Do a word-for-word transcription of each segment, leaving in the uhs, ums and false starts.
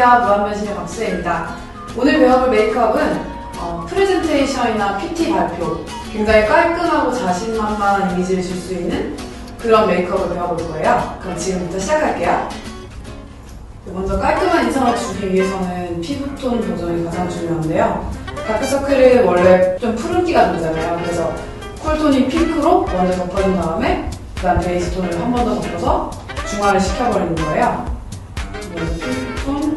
안녕하세요. 무한변신의 박수혜입니다. 오늘 배워볼 메이크업은 어, 프레젠테이션이나 피티 발표, 굉장히 깔끔하고 자신만만한 이미지를 줄 수 있는 그런 메이크업을 배워볼 거예요. 그럼 지금부터 시작할게요. 먼저 깔끔한 인상을 주기 위해서는 피부톤 조정이 가장 중요한데요. 다크서클이 원래 좀 푸른기가 돌잖아요. 그래서 쿨톤인 핑크로 먼저 덮어준 다음에 그 다음 베이스 톤을 한 번 더 덮어서 중화를 시켜버리는 거예요. 먼저 핑크톤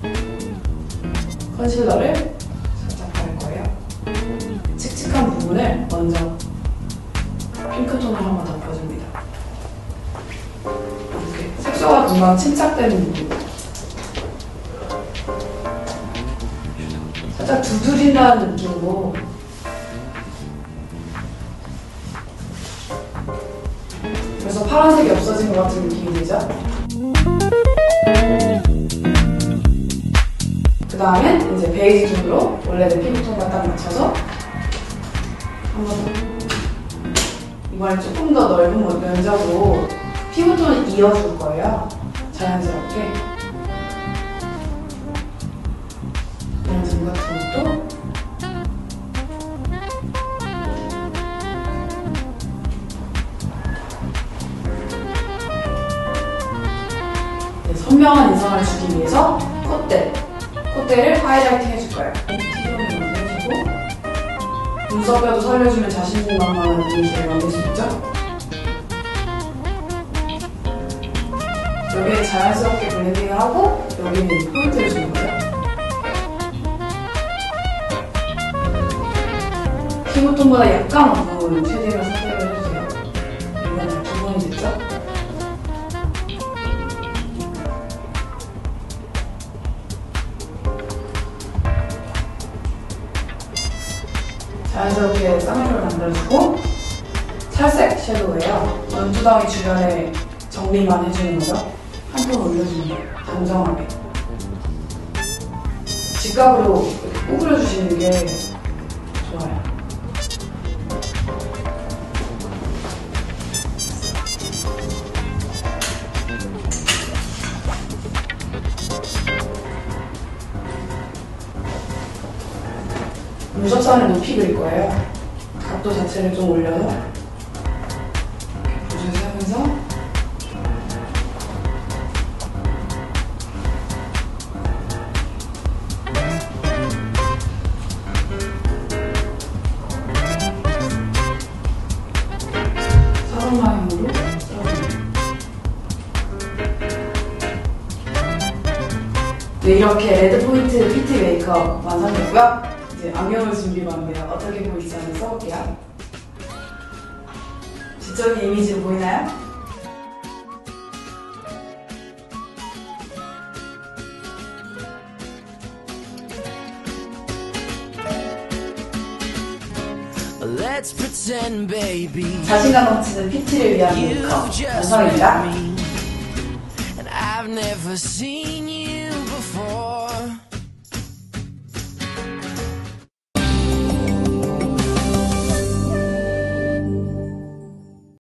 컨실러를 살짝 바를 거예요. 칙칙한 부분을 먼저 핑크톤을 한 번 덮어줍니다. 이렇게 색소가 금방 침착되는 부분. 살짝 두드린다는 느낌으로 그래서 파란색이 없어진 것 같은 느낌이 들죠? 그 다음엔 이제 베이지 톤으로 원래 내 피부톤과 딱 맞춰서 한 번 더. 이번엔 조금 더 넓은 면적으로 피부톤을 이어줄 거예요. 자연스럽게. 이런 점 같은 것도 선명한 인상을 주기 위해서 콧대, 콧대를 하이라이팅 해줄 거예요. 티존을 먼저 해주고 눈썹뼈도 살려주면 자신만만한 이미지를 만들 수 있죠. 여기는 자연스럽게 블렌딩을 하고 여기는 포인트를 주는 거예요. 피부톤보다 약간 어두운 쉐딩을 선택을 해주세요. 이건 두 번이 됐죠? 자연스럽게 쌍꺼풀을 만들어주고 살색 섀도우예요. 눈두덩이 주변에 정리만 해주는 거죠. 한 톤 올려주는 거예요. 단정하게. 직각으로 이렇게 구부려주시는 게 좋아요. 눈썹선을 높이 그릴 거예요. 각도 자체를 좀 올려서 이렇게 보조하면서 사선 라인으로 쓸어줍니다. 네, 이렇게 레드 포인트 피티 메이크업 완성됐고요. 이제 안경을 준비가 왔는데요. 어떻게 보이지 한번 써볼게요. 지적인 이미지로 보이나요? 자신감 넘치는 피티를 위한 메이크업 완성입니다.